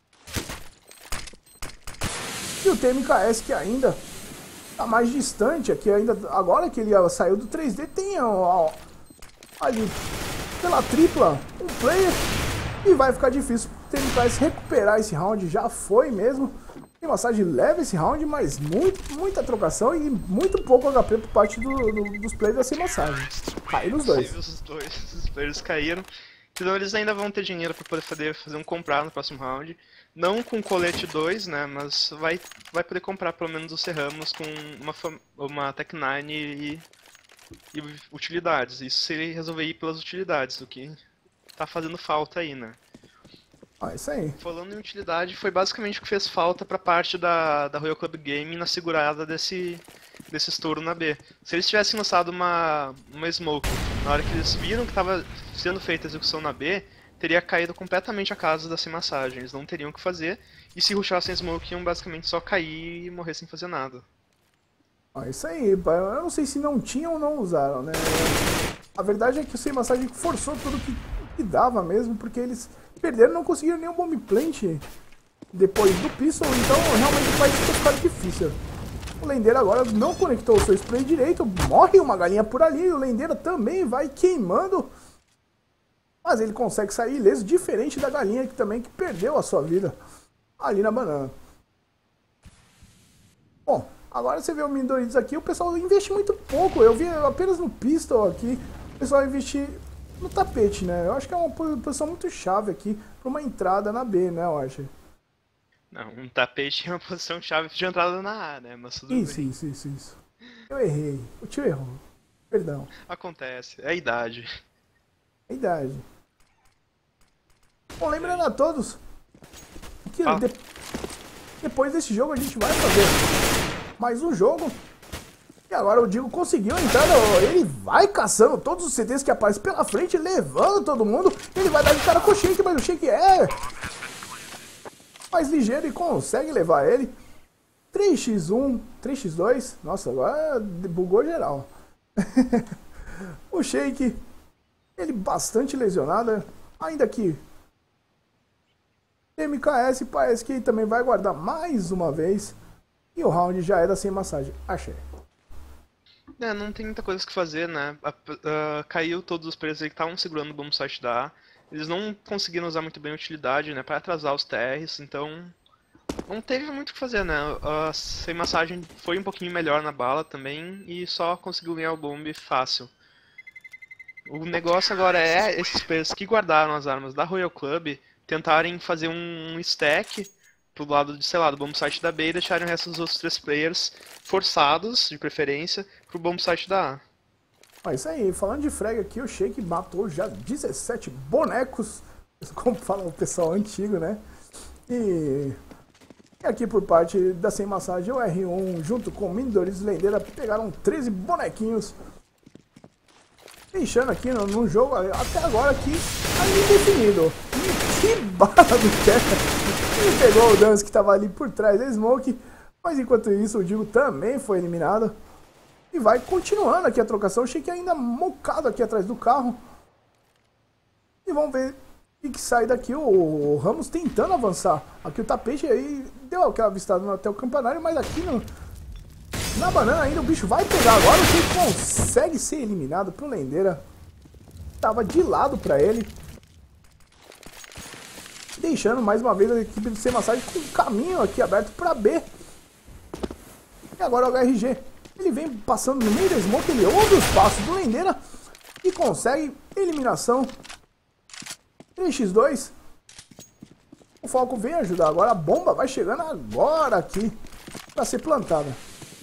E o T M K S que ainda está mais distante aqui. Ainda, agora que ele saiu do três D, tem ó, ali pela tripla um player. E vai ficar difícil o T M K S recuperar esse round. Já foi mesmo. E Massagem leva esse round, mas muito, muita trocação e muito pouco H P por parte do, do, dos players da Sem Massagem. Caíram os dois. Os dois, os players caíram. Então eles ainda vão ter dinheiro para poder fazer, fazer um comprar no próximo round. Não com colete dois, né, mas vai, vai poder comprar pelo menos os Serramos com uma, uma Tech nine e, e utilidades. Isso se ele resolver ir pelas utilidades, o que tá fazendo falta aí, né. Ah, isso aí. Falando em utilidade, foi basicamente o que fez falta pra parte da, da Royal Club Gaming na segurada desse, desse estouro na B. Se eles tivessem lançado uma, uma Smoke, na hora que eles viram que estava sendo feita a execução na B, teria caído completamente a casa da sem massagem. Eles não teriam o que fazer. E se rushassem smoke, iam basicamente só cair e morrer sem fazer nada. Ah, isso aí, pai. Eu não sei se não tinham ou não usaram, né? A verdade é que o sem massagem forçou tudo que, que dava mesmo, porque eles perderam e não conseguiram nenhum bomb plant depois do pistol, então realmente vai ficar difícil. O lendeiro agora não conectou o seu spray direito, morre uma galinha por ali, e o lendeiro também vai queimando. Mas ele consegue sair ileso, diferente da galinha que também que perdeu a sua vida ali na banana. Bom, agora você vê o Mindoritos aqui, o pessoal investe muito pouco. Eu vi apenas no pistol aqui, o pessoal investir no tapete, né? Eu acho que é uma posição muito chave aqui para uma entrada na B, né, eu acho. Não, um tapete é uma posição chave de entrada na A, né? Mas tudo Isso, bem. isso, isso, isso. Eu errei. O tio errou. Perdão. Acontece, é a idade. A idade. Bom, lembrando a todos que Ah. de... depois desse jogo a gente vai fazer mais um jogo. E agora o Digo conseguiu entrar, ele vai caçando todos os C Ds que aparecem pela frente, levando todo mundo. Ele vai dar de cara com o Shake, mas o Shake é mais ligeiro e consegue levar ele. três por um, três por dois, nossa, agora bugou geral. O Shake, ele bastante lesionado, ainda que M K S parece que também vai guardar mais uma vez. E o round já era sem massagem, achei. É, não tem muita coisa que fazer, né? A, a, caiu todos os players aí que estavam segurando o bomb site da A. Eles não conseguiram usar muito bem a utilidade, né? Para atrasar os T Rs, então não teve muito o que fazer, né? A sem massagem foi um pouquinho melhor na bala também e só conseguiu ganhar o bomb fácil. O negócio agora é esses players que guardaram as armas da Royal Club tentarem fazer um stack pro lado de, sei lá, do bomb site da B e deixarem o resto dos outros três players forçados, de preferência, pro bomb site da A. Ó, isso aí, falando de frag aqui, o Shake matou já dezessete bonecos, como fala o pessoal antigo, né? E, e aqui por parte da Sem Massagem, o R um junto com o Mindoritos Lendeira pegaram treze bonequinhos, deixando aqui no, no jogo até agora aqui indefinido. E que bala do Terra! Ele pegou o Dance que estava ali por trás da Smoke, mas enquanto isso o Digo também foi eliminado. E vai continuando aqui a trocação. O Shake ainda mocado aqui atrás do carro. E vamos ver o que sai daqui. O Ramos tentando avançar. Aqui o tapete aí deu aquela avistada até o campanário, mas aqui no, na banana ainda o bicho vai pegar. Agora o Shake consegue ser eliminado pro Lendeira. Tava de lado para ele. Deixando mais uma vez a equipe do Sem Massagem com o caminho aqui aberto para B. E agora o H R G. Ele vem passando no meio da smoke, ele ouve os passos do Lendeira e consegue eliminação. três por dois. O Falco vem ajudar. Agora a bomba vai chegando agora aqui para ser plantada.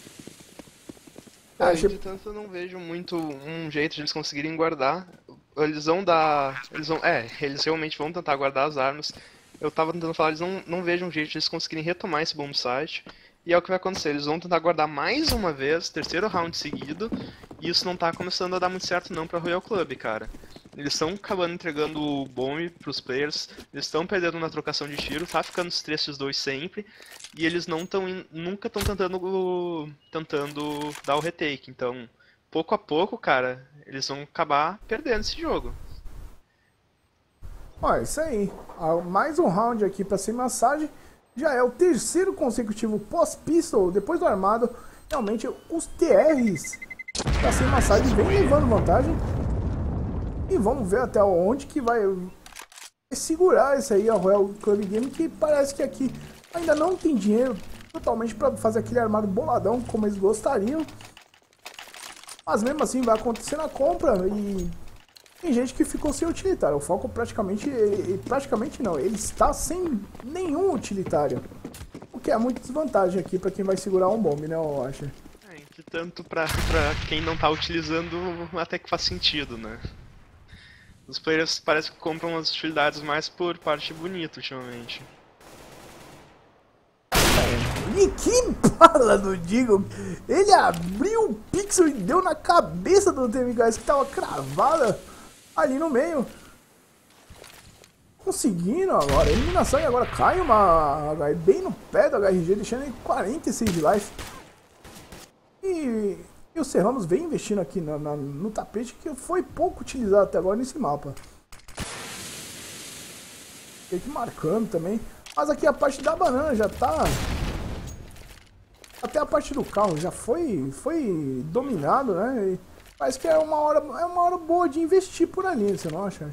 É, entretanto, eu não vejo muito um jeito de eles conseguirem guardar. Eles vão dar... Eles vão, é, eles realmente vão tentar guardar as armas. Eu tava tentando falar, eles não, não vejo um jeito de eles conseguirem retomar esse bomb site. E é o que vai acontecer, eles vão tentar guardar mais uma vez, terceiro round seguido. E isso não tá começando a dar muito certo não pra Royal Club, cara. Eles estão acabando entregando o bomb pros players, eles estão perdendo na trocação de tiro, tá ficando os três por dois sempre. E eles não tão, nunca estão tentando, tentando dar o retake, então... Pouco a pouco, cara, eles vão acabar perdendo esse jogo. Ó, isso aí. Mais um round aqui para Sem Massagem. Já é o terceiro consecutivo pós-pistol, depois do armado. Realmente, os T Rs da Sem Massagem vem levando vantagem. E vamos ver até onde que vai segurar isso aí a Royal Club Game, que parece que aqui ainda não tem dinheiro totalmente para fazer aquele armado boladão como eles gostariam. Mas mesmo assim vai acontecer na compra e tem gente que ficou sem utilitário. O Falco praticamente, ele, praticamente não, ele está sem nenhum utilitário. O que é muita desvantagem aqui para quem vai segurar um bomb, né, eu acho. É, entretanto, pra, pra quem não tá utilizando, até que faz sentido, né? Os players parece que compram as utilidades mais por parte bonita ultimamente. E que bala do Digo! Ele abriu o pixel e deu na cabeça do T M K S que estava cravada ali no meio. conseguindo agora. Eliminação e agora cai uma H R bem no pé do H R G, deixando ele quarenta e seis de life. E, e o Serramos vem investindo aqui na, na, no tapete, que foi pouco utilizado até agora nesse mapa. Aqui marcando também. Mas aqui a parte da banana já tá... Até a parte do carro já foi, foi dominado, né? E parece que é uma, hora, é uma hora boa de investir por ali, você não acha?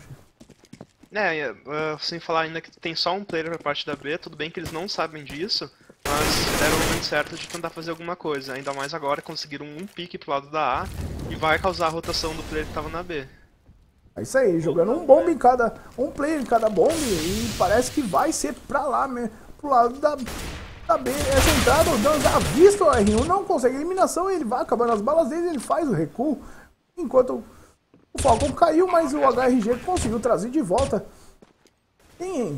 É, uh, sem falar ainda que tem só um player pra parte da B, tudo bem que eles não sabem disso, mas deram o momento certo de tentar fazer alguma coisa. Ainda mais agora conseguiram um pique pro lado da A e vai causar a rotação do player que tava na B. É isso aí, jogando um bomb em cada. Um player em cada bomb e parece que vai ser pra lá, né? Pro lado da. Da B, essa entrada, o Dan já visto o R um, não consegue eliminação, ele vai acabando as balas dele, ele faz o recuo, enquanto o Falcon caiu, mas o H R G conseguiu trazer de volta. Tem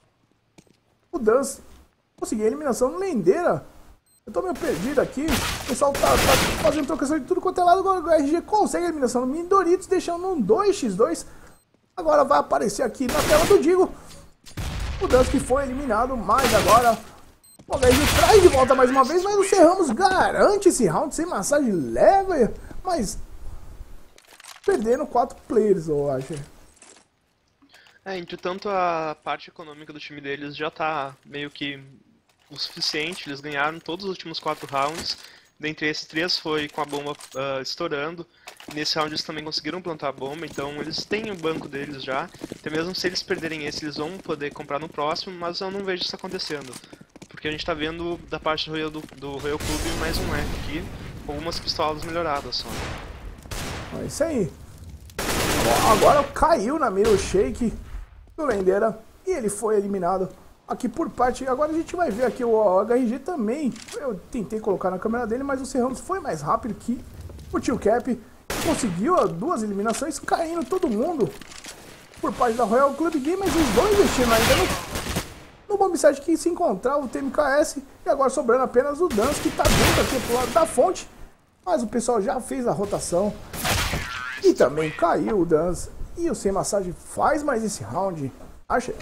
o Dan conseguiu a eliminação no Lendeira. Eu tô meio perdido aqui, o pessoal tá, tá fazendo trocação de tudo quanto é lado, agora o H R G consegue a eliminação no Mini Doritos, deixando um dois contra dois. Agora vai aparecer aqui na tela do Digo o Dan que foi eliminado, mas agora... O H R G traz de volta mais uma vez, mas o Serramos garante esse round sem massagem, leva, mas perdendo quatro players, eu acho. É, entretanto a parte econômica do time deles já tá meio que o suficiente, eles ganharam todos os últimos quatro rounds, dentre esses três foi com a bomba uh, estourando, nesse round eles também conseguiram plantar a bomba, então eles têm o banco deles já, até mesmo se eles perderem esse eles vão poder comprar no próximo, mas eu não vejo isso acontecendo. Porque a gente tá vendo da parte do Royal, do, do Royal Club mais um eco aqui, com algumas pistolas melhoradas só. É isso aí. Agora caiu na mira o Shake do Lendeira e ele foi eliminado aqui por parte. Agora a gente vai ver aqui o H R G também. Eu tentei colocar na câmera dele, mas o Serramos foi mais rápido que o Tio Cap. Conseguiu duas eliminações, caindo todo mundo por parte da Royal Club Game, mas os dois investindo ainda no... No bombsite que se encontrava o T M K S e agora sobrando apenas o Dance que está dentro aqui pro lado da fonte. Mas o pessoal já fez a rotação e também caiu o Dance. E o Sem Massagem faz mais esse round. Acha?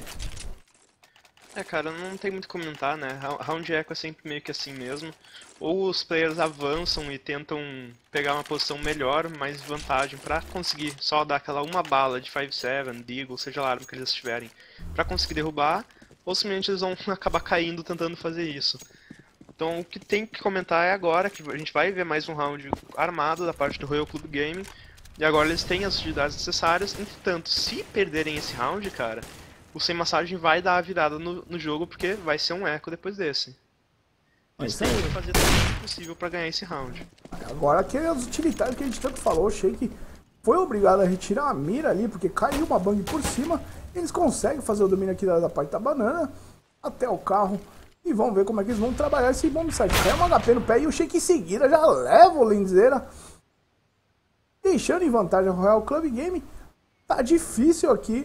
É, cara, não tem muito o que comentar, né? Round Echo é sempre meio que assim mesmo. Ou os players avançam e tentam pegar uma posição melhor, mais vantagem pra conseguir só dar aquela uma bala de cinco sete, Deagle, seja lá a arma que eles tiverem, pra conseguir derrubar. Ou simplesmente eles vão acabar caindo tentando fazer isso. Então o que tem que comentar é agora, que a gente vai ver mais um round armado da parte do Royal Club Gaming. E agora eles têm as utilidades necessárias, entretanto, se perderem esse round, cara, o Sem Massagem vai dar a virada no, no jogo, porque vai ser um eco depois desse. Eles têm que fazer tudo o possível pra ganhar esse round. Agora aqueles utilitários que a gente tanto falou, o Shake foi obrigado a retirar a mira ali, porque caiu uma bang por cima. Eles conseguem fazer o domínio aqui da, da parte da banana até o carro. E vamos ver como é que eles vão trabalhar esse bombsite. Cai um H P no pé e o Shake em seguida já leva o Lendeira, deixando em vantagem o Royal Club Game. Tá difícil aqui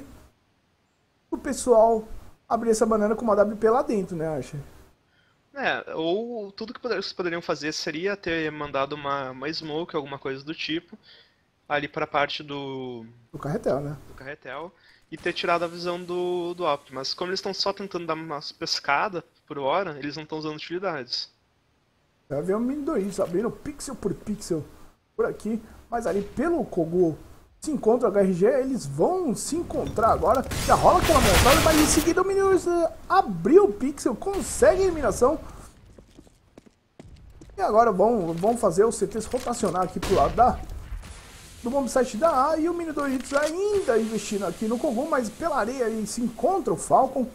o pessoal abrir essa banana com uma W P lá dentro, né, acha? É, ou tudo que eles poderiam fazer seria ter mandado uma, uma smoke, alguma coisa do tipo, ali para a parte do... Do carretel, né? Do carretel. E ter tirado a visão do, do Op. Mas como eles estão só tentando dar uma pescada por hora, eles não estão usando utilidades. Vai ver o Mini Doritos abrindo pixel por pixel por aqui. Mas ali pelo Kogu se encontra o H R G, eles vão se encontrar agora. Já rola aquela montada, mas em seguida o Mini Doritos abriu o pixel, consegue a eliminação. E agora vão, vão fazer os C Ts rotacionar aqui pro lado da... do bombsite da A, e o Mini Doritos ainda investindo aqui no Kogu, mas pela areia ele se encontra o Falcon.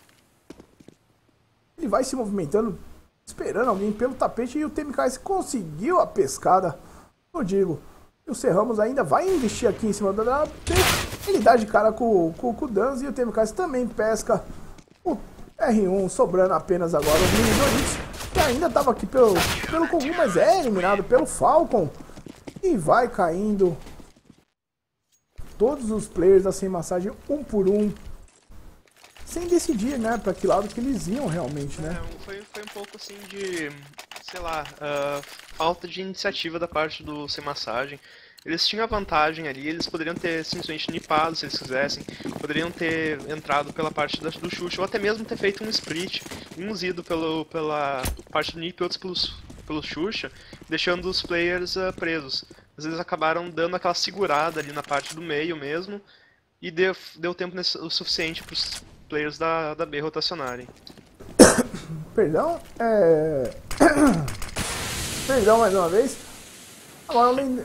Ele vai se movimentando, esperando alguém pelo tapete, e o T M K S conseguiu a pescada. Eu digo, e o Serramos ainda vai investir aqui em cima da W P. Ele dá de cara com, com, com o Danz, e o T M K S também pesca o R um, sobrando apenas agora o Mini Doritos, que ainda estava aqui pelo, pelo Kogu, mas é eliminado pelo Falcon. E vai caindo todos os players da Sem Massagem um por um, sem decidir, né, pra que lado que eles iam realmente, né? É, foi, foi um pouco assim de, sei lá, uh, falta de iniciativa da parte do Sem Massagem. Eles tinham a vantagem ali, eles poderiam ter simplesmente nipado se eles quisessem, poderiam ter entrado pela parte da, do Xuxa, ou até mesmo ter feito um split, uns ido pelo, pela parte do Nip e outros pelos, pelo Xuxa, deixando os players uh, presos. Às vezes acabaram dando aquela segurada ali na parte do meio mesmo, e deu, deu tempo nesse, o suficiente para os players da, da B rotacionarem. Perdão, é... Perdão mais uma vez. Agora além...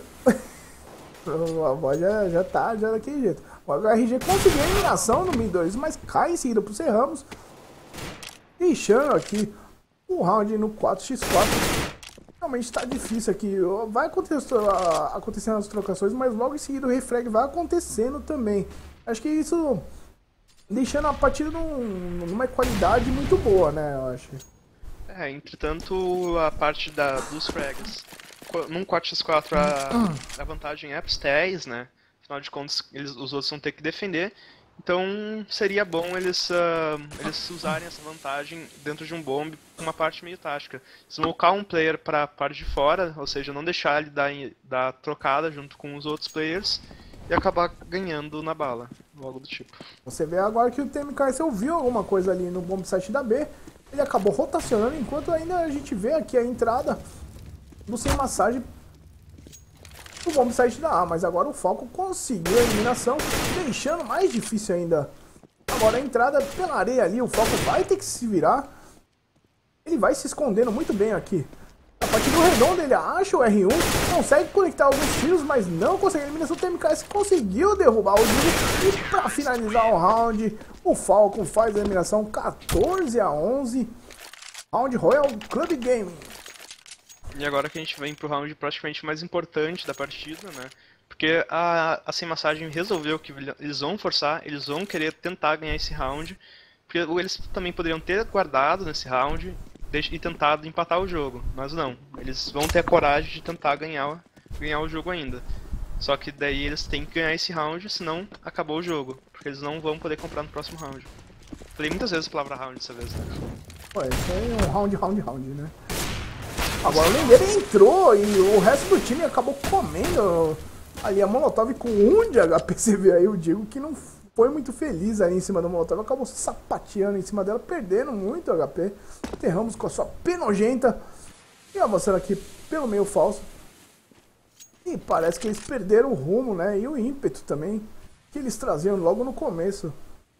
A voz já, já tá já daquele jeito. O R G conseguiu a eliminação no mid dois, mas cai em seguida pro Serramos. Deixando aqui o round no quatro por quatro. Realmente tá difícil aqui. Vai acontecer, acontecendo as trocações, mas logo em seguida o refrag vai acontecendo também. Acho que isso deixando a partida num, numa qualidade muito boa, né? Eu acho. É, entretanto, a parte da, dos frags. Num quatro por quatro a, a vantagem é pros T Es, né? Afinal de contas, eles, os outros vão ter que defender. Então seria bom eles, uh, eles usarem essa vantagem dentro de um bomb com uma parte meio tática. Smocar um player para a parte de fora, ou seja, não deixar ele dar, dar trocada junto com os outros players e acabar ganhando na bala, algo do tipo. Você vê agora que o T M K S ouviu alguma coisa ali no bomb site da B, ele acabou rotacionando, enquanto ainda a gente vê aqui a entrada do Sem Massagem do bomb site da A, mas agora o Falco conseguiu a eliminação, deixando mais difícil ainda. Agora a entrada pela areia ali, o Falco vai ter que se virar. Ele vai se escondendo muito bem aqui. A partir do redondo ele acha o R um, consegue conectar alguns tiros, mas não consegue a eliminação. O T M K S conseguiu derrubar o Digo. E para finalizar o round, o Falcon faz a eliminação quatorze a onze. Round Royal Club Gaming. E agora que a gente vem pro round praticamente mais importante da partida, né? Porque a, a Sem Massagem resolveu que eles vão forçar, eles vão querer tentar ganhar esse round. Porque eles também poderiam ter guardado nesse round e tentado empatar o jogo, mas não. Eles vão ter a coragem de tentar ganhar, ganhar o jogo ainda. Só que daí eles têm que ganhar esse round, senão acabou o jogo. Porque eles não vão poder comprar no próximo round. Falei muitas vezes a palavra round dessa vez, né? Ué, isso aí é um round, round, round, né? Agora o Lendeiro entrou e o resto do time acabou comendo ali a Molotov com um de H P. Você vê aí o Digo que não foi muito feliz aí em cima do Molotov, acabou sapateando em cima dela, perdendo muito H P. Terramos com a sua P nojenta e avançando aqui pelo meio falso. E parece que eles perderam o rumo, né? E o ímpeto também que eles traziam logo no começo.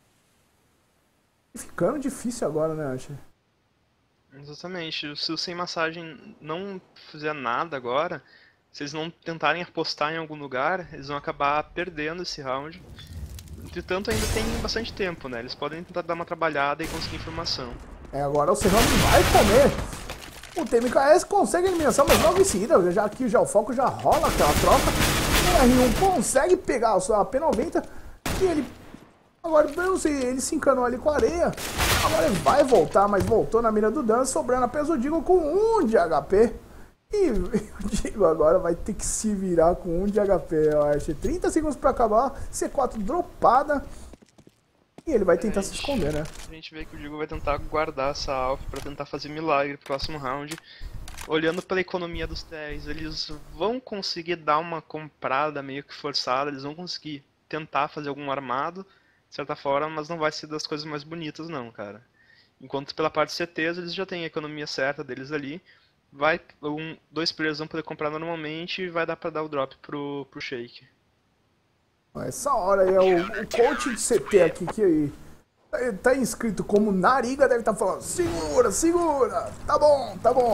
E ficando difícil agora, né, Asher? Exatamente. Se o Sem Massagem não fizer nada agora, se eles não tentarem apostar em algum lugar, eles vão acabar perdendo esse round. Entretanto, ainda tem bastante tempo, né? Eles podem tentar dar uma trabalhada e conseguir informação. É, agora o Serrano vai comer. O T M K S consegue a eliminação, mas logo em seguida, já aqui já o foco já rola aquela troca. O R um consegue pegar a sua P noventa e ele... Agora, eu não sei, ele se encanou ali com a areia. Agora ele vai voltar, mas voltou na mira do Dan, sobrando apenas o Digo com um de H P. E o Digo agora vai ter que se virar com um de H P, eu acho. trinta segundos pra acabar, C quatro dropada. E ele vai tentar se esconder, né? A gente vê que o Digo vai tentar guardar essa alfa pra tentar fazer milagre pro próximo round. Olhando pela economia dos T Es, eles vão conseguir dar uma comprada meio que forçada, eles vão conseguir tentar fazer algum armado, de certa forma, mas não vai ser das coisas mais bonitas não, cara. Enquanto pela parte de C Ts, eles já têm a economia certa deles ali. Vai, um, dois players vão poder comprar normalmente e vai dar pra dar o drop pro, pro Shake. Essa hora aí é o, o coach de C T aqui que aí tá, tá inscrito como Nariga, deve estar tá falando: segura, segura, tá bom, tá bom.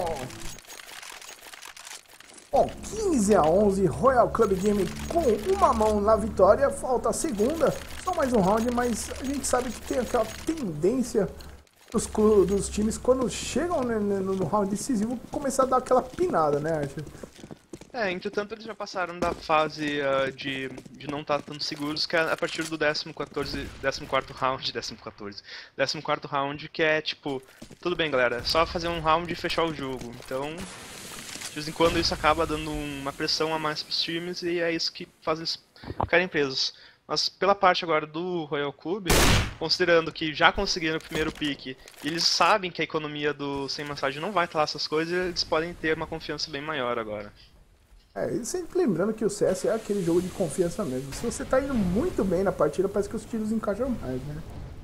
Bom, quinze a onze, Royal Club Game com uma mão na vitória, falta a segunda, só mais um round, mas a gente sabe que tem aquela tendência dos, dos times, quando chegam no, no, no round decisivo, começar a dar aquela pinada, né, Archer? É, entretanto eles já passaram da fase uh, de, de não estar tão seguros, que é a partir do décimo quarto round, décimo quatorze, décimo quarto round, que é tipo, tudo bem galera, é só fazer um round e fechar o jogo, então... De vez em quando isso acaba dando uma pressão a mais para os times e é isso que faz eles ficarem presos. Mas pela parte agora do Royal Club, considerando que já conseguiram o primeiro pick e eles sabem que a economia do Sem Massagem não vai estar lá essas coisas, eles podem ter uma confiança bem maior agora. É, e sempre lembrando que o C S é aquele jogo de confiança mesmo. Se você tá indo muito bem na partida, parece que os tiros encaixam mais, né?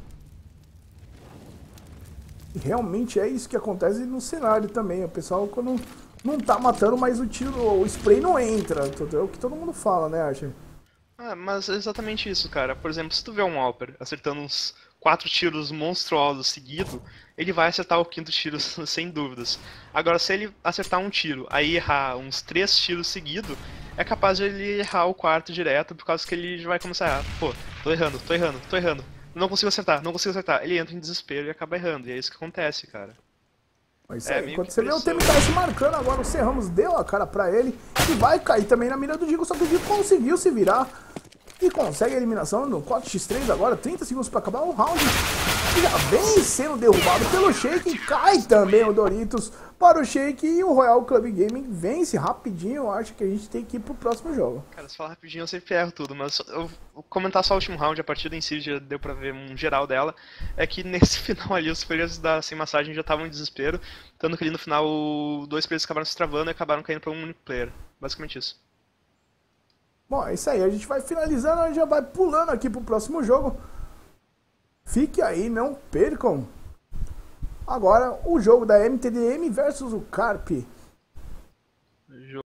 E realmente é isso que acontece no cenário também. O pessoal quando não tá matando, mas o tiro, o spray não entra. É o que todo mundo fala, né, Archer? Ah, mas é exatamente isso, cara. Por exemplo, se tu vê um Alper acertando uns quatro tiros monstruosos seguidos, ele vai acertar o quinto tiro sem dúvidas. Agora, se ele acertar um tiro, aí errar uns três tiros seguidos, é capaz de ele errar o quarto direto, por causa que ele já vai começar a, pô, tô errando, tô errando, tô errando. Não consigo acertar, não consigo acertar. Ele entra em desespero e acaba errando, e é isso que acontece, cara. Mas isso É aí, meio quando que você vê o pressão. T M K S marcando, agora o Serramos deu a cara pra ele e vai cair também na mira do Digo, só que o Digo conseguiu se virar e consegue a eliminação no quatro por três agora, trinta segundos pra acabar o round. E já vem sendo derrubado pelo Shake, cai também o Doritos para o Shake e o Royal Club Gaming vence rapidinho. Eu acho que a gente tem que ir pro próximo jogo. Cara, se falar rapidinho eu sempre erro tudo, mas eu vou comentar só o último round, a partida em si já deu pra ver um geral dela. É que nesse final ali os players da Sem Massagem já estavam em desespero, tanto que ali no final dois players acabaram se travando e acabaram caindo pra um único player. Basicamente isso. Bom, é isso aí, a gente vai finalizando, a gente já vai pulando aqui pro próximo jogo. Fique aí, não percam. Agora o jogo da M T D M versus o Carp. Jogo